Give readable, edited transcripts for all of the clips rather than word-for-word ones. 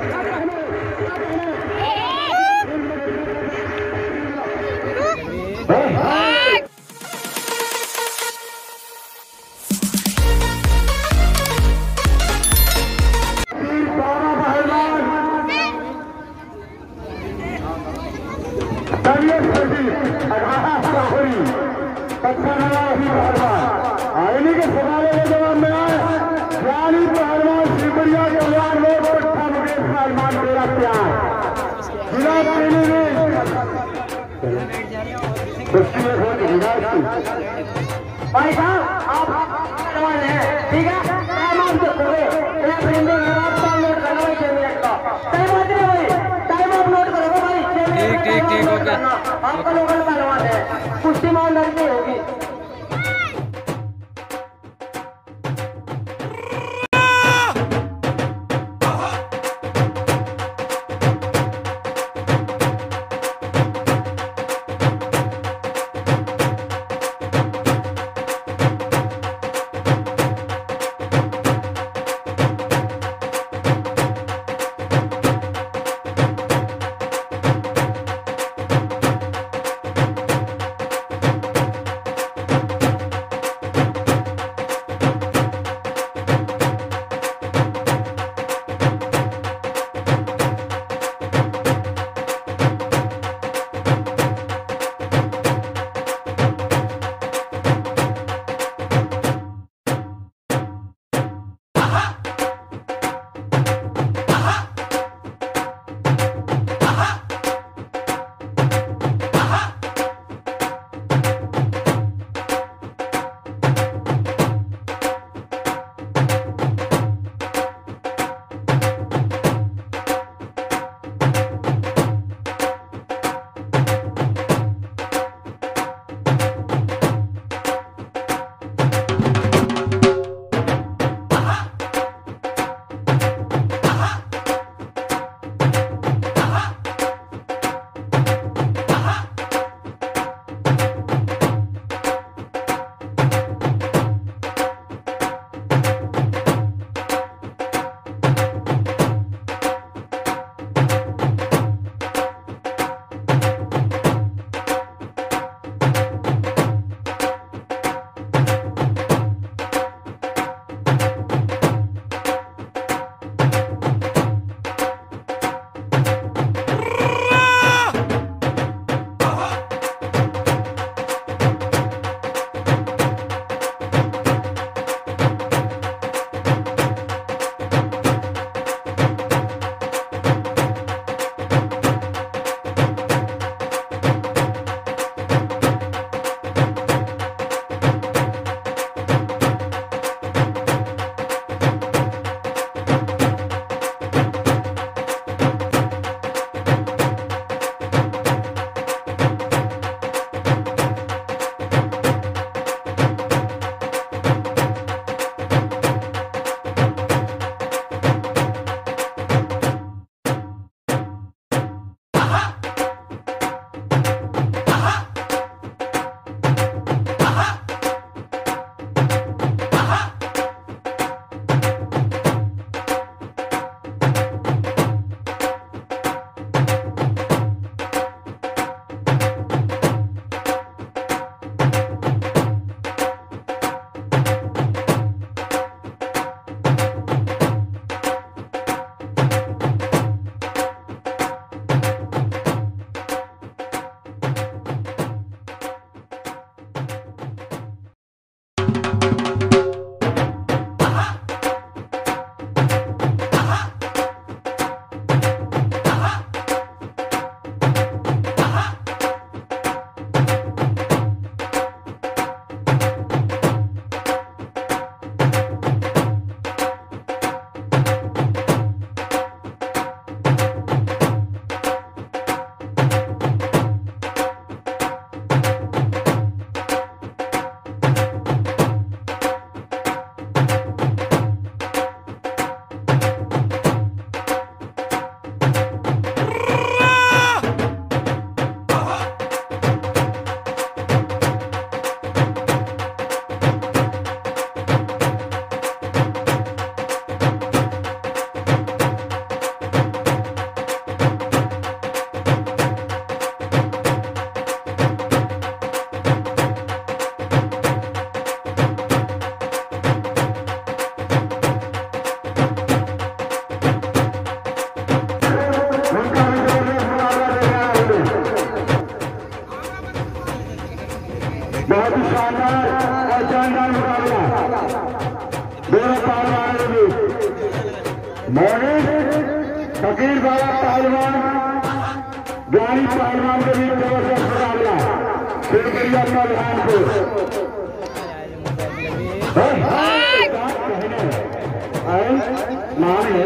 भाई साहब आप हैं, ठीक है? टाइम आप देखोगे, टाइम नोट करना भाई 6 मिनट का टाइम आते हैं भाई, टाइम आप नोट करोगे भाई 6 मिनट। ठीक ओके। आपका लोकल पहलवान है, कुश्ती ईमानदारी से होगी। मोनिक फकीर बाबा पहलवान ज्ञानी पहलवान के बीच जबरदस्त मुकाबला शिवपुरिया पहलवानपुर मान है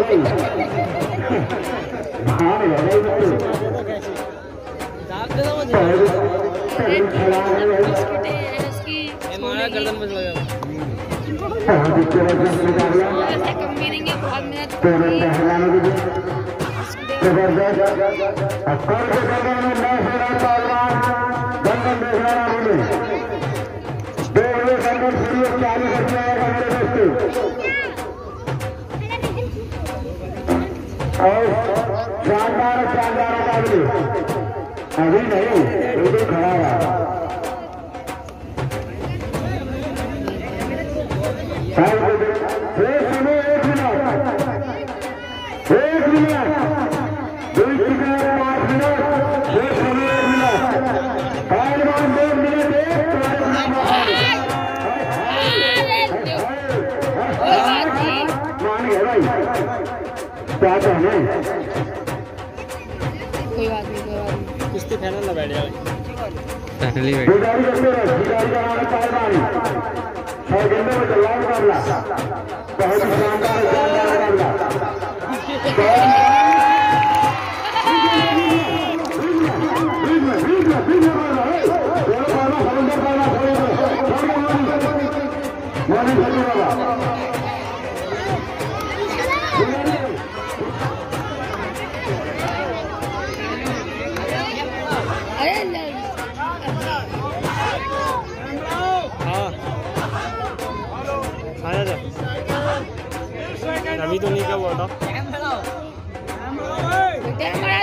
और शानदार शानदार मुकाबले अभी नहीं बिल्कुल खड़ा है। एक मिनट 2 मिनट 5 मिनट 6 मिनट पहलवान 2 मिनट मान गए भाई क्या कहने कोई बात नहीं कुश्ती फाइनल ना बैठ जाओ पहली गुजारी करते रहे गुजारी कराने पहलवान 6 घंटे में चल रहा मुकाबला बहुत शानदार मुकाबला अभी तो नहीं क्या हुआ था